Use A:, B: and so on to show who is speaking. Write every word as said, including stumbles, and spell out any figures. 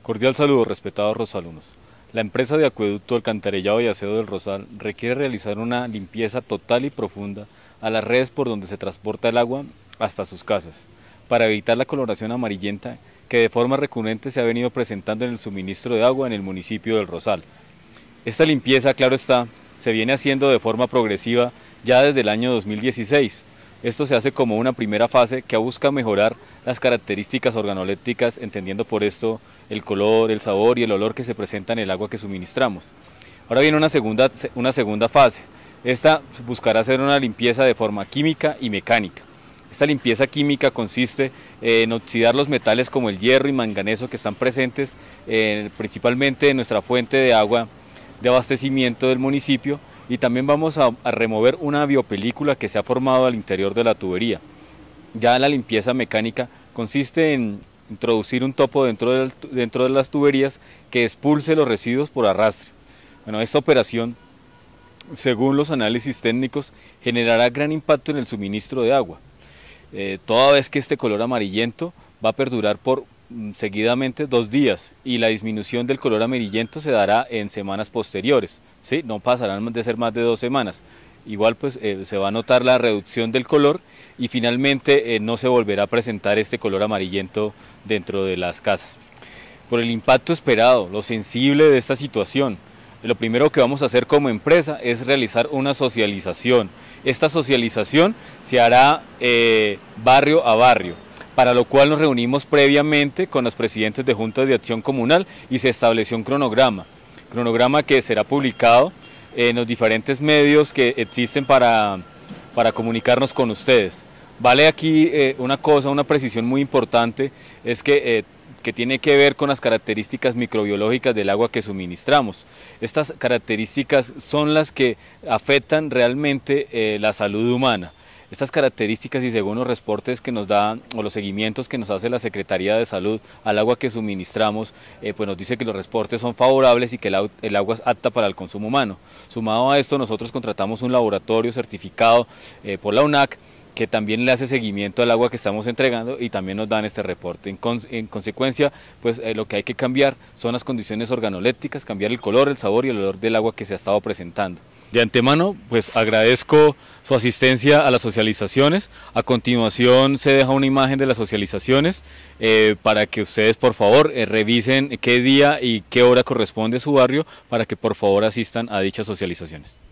A: Cordial saludo, respetados rosalunos. La empresa de acueducto, alcantarillado y aseo del Rosal requiere realizar una limpieza total y profunda a las redes por donde se transporta el agua hasta sus casas, para evitar la coloración amarillenta que de forma recurrente se ha venido presentando en el suministro de agua en el municipio del Rosal. Esta limpieza, claro está, se viene haciendo de forma progresiva ya desde el año dos mil dieciséis. Esto se hace como una primera fase que busca mejorar las características organolépticas, entendiendo por esto el color, el sabor y el olor que se presenta en el agua que suministramos. Ahora viene una segunda, una segunda fase. Esta buscará hacer una limpieza de forma química y mecánica. Esta limpieza química consiste en oxidar los metales como el hierro y manganeso que están presentes eh, principalmente en nuestra fuente de agua de abastecimiento del municipio, y también vamos a, a remover una biopelícula que se ha formado al interior de la tubería. Ya la limpieza mecánica consiste en introducir un topo dentro de, dentro de las tuberías que expulse los residuos por arrastre. Bueno, esta operación, según los análisis técnicos, generará gran impacto en el suministro de agua, eh, toda vez que este color amarillento va a perdurar por seguidamente dos días, y la disminución del color amarillento se dará en semanas posteriores, ¿sí? No pasarán de ser más de dos semanas. Igual pues eh, se va a notar la reducción del color y finalmente eh, no se volverá a presentar este color amarillento dentro de las casas. Por el impacto esperado, lo sensible de esta situación, lo primero que vamos a hacer como empresa es realizar una socialización. Esta socialización se hará eh, barrio a barrio, para lo cual nos reunimos previamente con los presidentes de juntas de acción comunal y se estableció un cronograma, cronograma que será publicado en los diferentes medios que existen para, para comunicarnos con ustedes. Vale aquí eh, una cosa, una precisión muy importante, es que, eh, que tiene que ver con las características microbiológicas del agua que suministramos. Estas características son las que afectan realmente eh, la salud humana. Estas características, y según los reportes que nos dan o los seguimientos que nos hace la Secretaría de Salud al agua que suministramos, eh, pues nos dice que los reportes son favorables y que el, el agua es apta para el consumo humano. Sumado a esto, nosotros contratamos un laboratorio certificado eh, por la U N A C, que también le hace seguimiento al agua que estamos entregando y también nos dan este reporte. En, con, en consecuencia, pues eh, lo que hay que cambiar son las condiciones organolépticas, cambiar el color, el sabor y el olor del agua que se ha estado presentando. De antemano, pues agradezco su asistencia a las socializaciones. A continuación se deja una imagen de las socializaciones eh, para que ustedes por favor eh, revisen qué día y qué hora corresponde a su barrio, para que por favor asistan a dichas socializaciones.